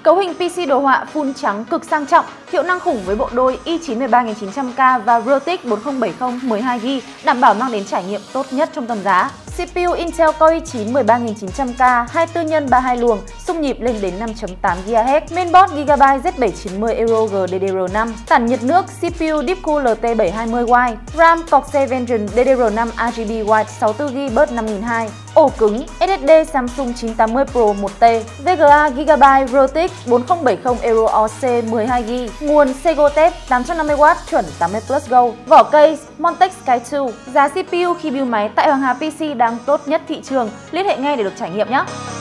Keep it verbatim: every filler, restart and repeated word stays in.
Cấu hình pê xê đồ họa full trắng cực sang trọng, hiệu năng khủng với bộ đôi i chín một ba chín trăm K và RTX bốn không bảy không mười hai gi ga bai, đảm bảo mang đến trải nghiệm tốt nhất trong tầm giá. xê pê u Intel Core i chín một ba chín trăm K, hai mươi tư nhân ba mươi hai luồng, xung nhịp lên đến năm chấm tám gi ga héc, mainboard Gigabyte Z bảy chín mươi Euro G D D R năm, tản nhiệt nước xê pê u Deepcool L T bảy hai mươi Y, RAM Corsair Vengeance D D R năm R G B White sáu mươi tư gi ga bai bus năm nghìn hai trăm, ổ cứng ét ét đê Samsung chín tám mươi Pro một T, vê giê a Gigabyte R T X bốn không bảy không Euro O C mười hai gi ga bai, nguồn Segotech tám trăm năm mươi oát chuẩn tám mươi plus Go, vỏ case Montech Sky hai. Giá xê pê u khi build máy tại Hoàng Hà pê xê đang tốt nhất thị trường. Liên hệ ngay để được trải nghiệm nhé!